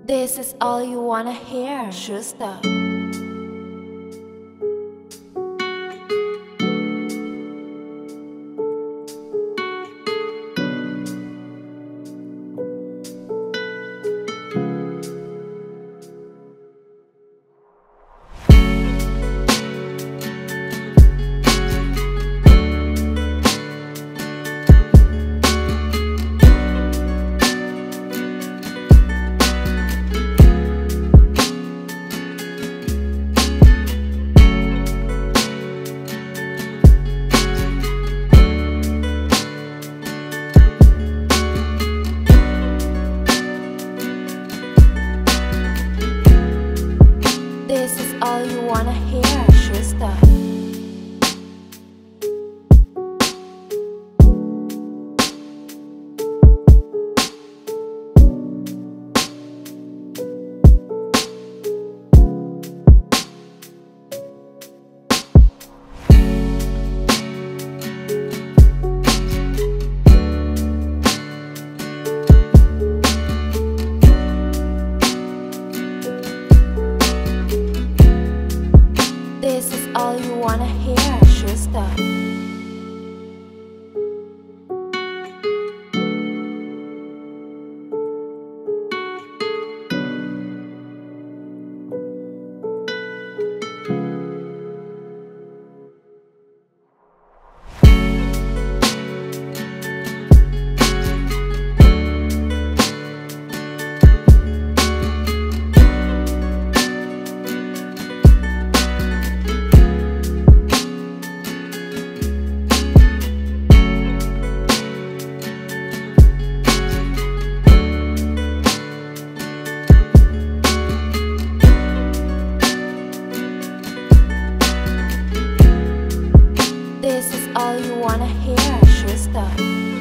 This is all you wanna hear, SHUSTOV. This is all you wanna hear, SHUSTOV. This is all you wanna hear, SHUSTOV. This is all you wanna hear, SHUSTOV.